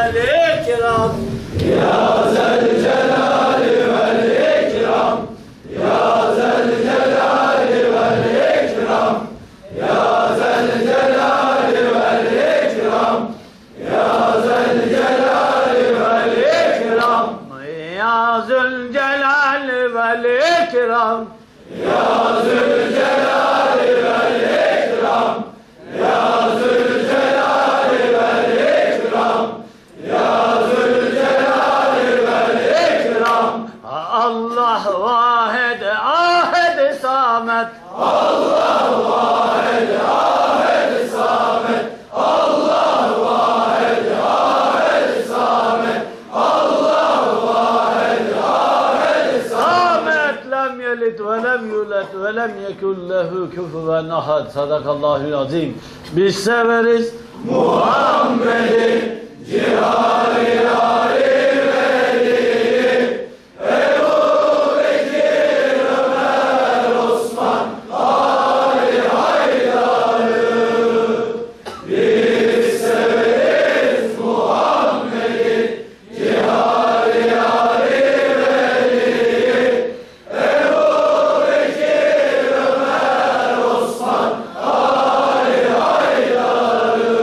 والإكرام يا ذا الجلال والإكرام يا ذا الجلال والإكرام يا ذا الجلال والإكرام يا ذا الجلال والإكرام يا ذو الجلال والإكرام يا ذو الجلال والإكرام يا ذو الجلال والإكرام يا ذو الجلال والإكرام الله واحد آحد صامت الله واحد أحد صامت الله واحد أحد صامت الله واحد أحد صامت لم يلد ولم يولد ولم يكن له كفوا أحد صدق الله العظيم. Biz severiz Muhammed'in ciharı yâri veli Ebu Bekir Ömer Osman Ali Haydar'ı biz severiz Muhammed'in ciharı yâri veli Ebu Bekir Ömer Osman Ali Haydar'ı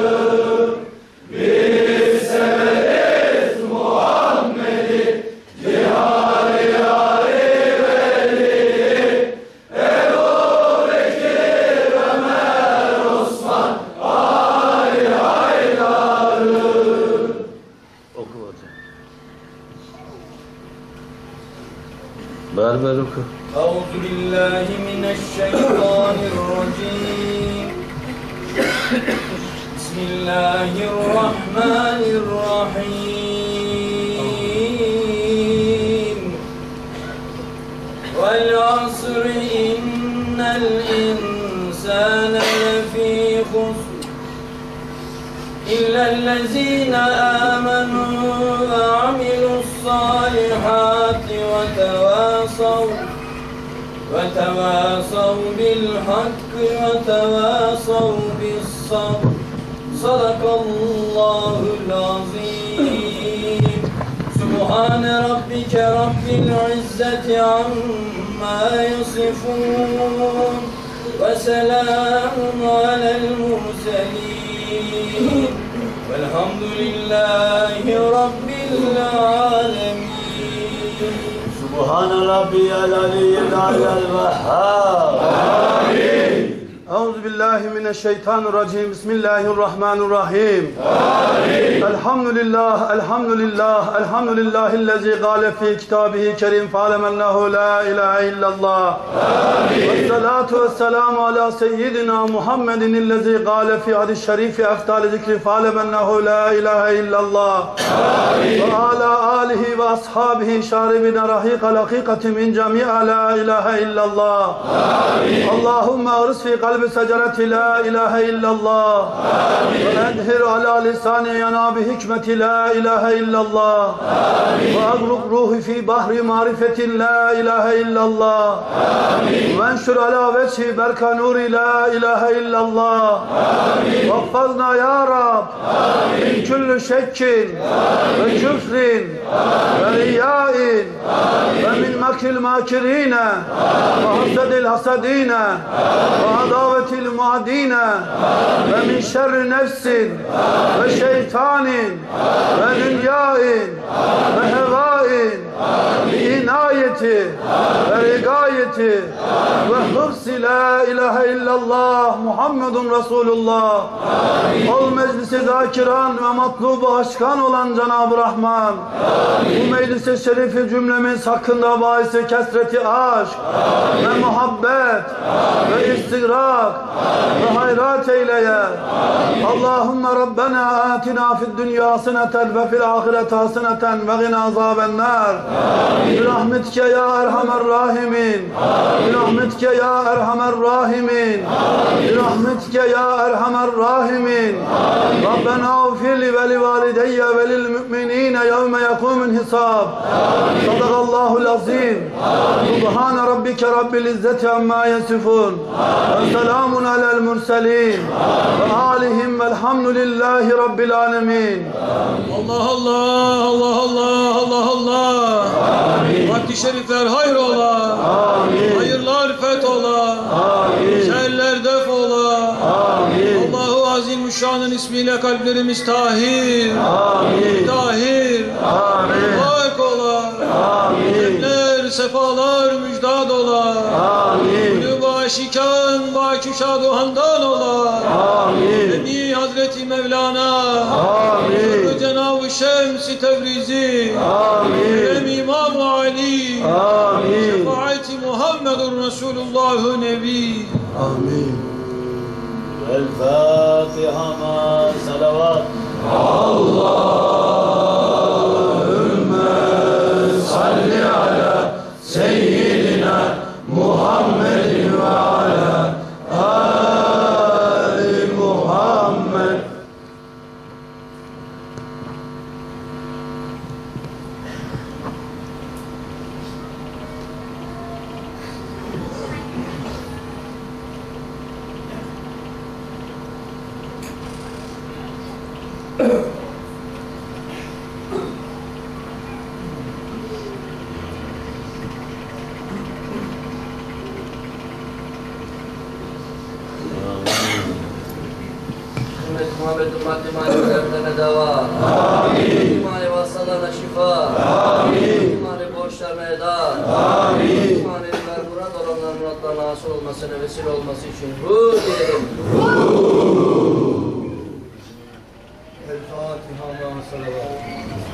biz severiz Muhammed'in ciharı yâri veli Ebu Bekir Ömer Osman Ali Haydar'ı oku hocam. Berber oku. أعوذ بالله من الشيطان الرجيم بسم الله الرحمن الرحيم والعصر إن الإنسان لفي خسر إلا الذين آمنوا وعملوا الصالحات وتواصوا بالحق وتواصوا بالصبر صدق الله العظيم. سبحان ربك رب العزة عما يصفون وسلام على المرسلين والحمد لله رب العالمين. Subhan Rabbiyal Aliyyil A'lal Vehhab. أعوذ بالله من الشيطان الرجيم بسم الله الرحمن الرحيم الحمد لله الحمد لله الحمد لله الذي قال في كتابه كريم فاعلم أنه لا إله إلا الله والصلاة والسلام على سيدنا محمد الذي قال في حديث الشريف أفضل ذكر فاعلم أنه لا إله إلا الله وعلى آله وأصحابه شاربين رحيق الحقيقة من جميع لا إله إلا الله اللهم أغرس في قلب سجرة لا إله إلا الله وأدهر على لساني ينا بحكمة لا إله إلا الله وأغرق روحي في بحر معرفة لا إله إلا الله وانشر على وجهي برك نور لا إله إلا الله واحفظنا يا رب من كل شك وكفر ورياء ومن مكر الماكرين وحسد الحسدين وعداوة المعادين ومن شر نفس وشيطان ودنياء وهواء بعناية ورقاية وحفظ لا إله إلا الله محمد رسول الله. Ol meclisi zakiran ve matlubu aşkan olan Cenab-ı Rahman. Bu meclisi şerifi cümlemiz hakkında bahisi kesreti aşk ve muhabbet ve istigrak ve hayrat eyleye. Allahümme Rabbena atina fid dünya haseneten ve fil ahireti haseneten ve gina azabennar. Birahmetike ya erhamer rahimin. برحمتك يا أرحم الراحمين برحمتك يا أرحم الراحمين ربنا اغفر لي ولوالدي وللمؤمنين يوم يقوم الحساب صدق الله العظيم سبحان ربك رب العزة عما يصفون وسلام على المرسلين وآلهم والحمد لله رب العالمين. Allah Allah, Allah Allah, Allah Allah. Vakti şerifler hayır ola. Hayırlar fethola. Şerler def ola. Allahu Azimüşşan'ın ismiyle kalplerimiz tahir. Tahir. Hak ola. Cemler, sefalar müjdat ola. Kulü başikan, baküşad handan ola. Ebi Hazreti Mevlana. Cenab-ı Şems-i Tebrizi, İmam Ali, şefaati Muhammedur Resulullah Nebi. Amin. El Fatiha ma salavat. Allahümme salli ala seyyidina Muhammedin ve ala Ali Muhammed. Muhammedun maddi üzerine deva. İmani vassalarına şifa. İmani borçlarına eda. İmani murad olanların muratlarına hasıl olmasına vesile olması için bu diyelim. El Fatiha ma salavat.